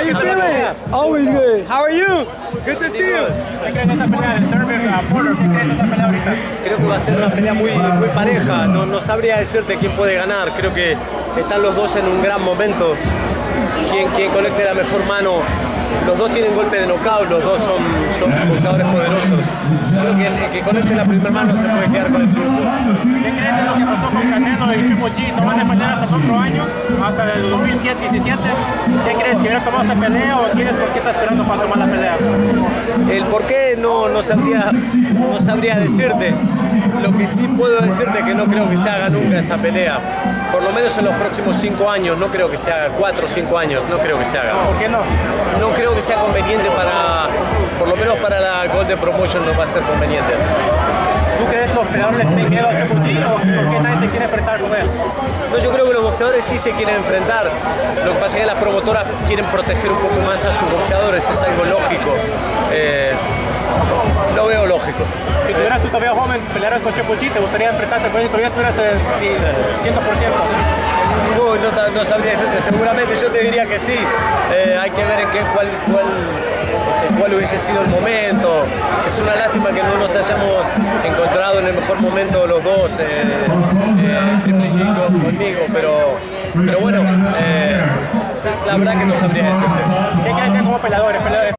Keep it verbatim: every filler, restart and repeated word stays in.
How you feeling? Always good. How are you? Good to see you. ¿Qué crees de esta pelea de Sergio a Porter? ¿Qué crees de esta pelea ahorita? Creo que va a ser una pelea muy, muy pareja. No, no sabría decirte quién puede ganar. Creo que están los dos en un gran momento. Quien, quien conecte la mejor mano. Los dos tienen golpe de knockout, los dos son, son boxeadores poderosos. Creo que el, el que conecte la primera mano se puede quedar con el triunfo. ¿Qué crees de lo que pasó con Canelo y Triple G? ¿No van a pelear hasta el otro año? Hasta el dos mil diecisiete. ¿Qué crees? ¿Que hubiera tomado esa pelea o quieres por qué está esperando para tomar la pelea? El por qué no, no, sabría, no sabría decirte. Lo que sí puedo decirte es que no creo que se haga nunca esa pelea. Por lo menos en los próximos cinco años, no creo que se haga, cuatro o cinco años, no creo que se haga. ¿Por qué no? No creo que sea conveniente para, por lo menos para la Golden Promotion no va a ser conveniente. ¿Tú crees que los peleadores le tienen miedo a Triple G o por qué nadie se quiere enfrentar con él? No, yo creo que los boxeadores sí se quieren enfrentar. Lo que pasa es que las promotoras quieren proteger un poco más a sus boxeadores, es algo lógico. Eh, lo veo lógico. Si tuvieras tú todavía joven, pelearas con Triple G, ¿te gustaría enfrentarte con él? ¿Todavía estuvieras cien por ciento? Uy, no, no sabría decirte, seguramente yo te diría que sí. Eh, hay que ver en qué, cuál, cuál, cuál hubiese sido el momento. Es una lástima que no nos hayamos encontrado en el mejor momento los dos, eh, eh, Triple G con, conmigo, pero, pero bueno, eh, la verdad que no sabría decirte. ¿Qué crees que como peleadores?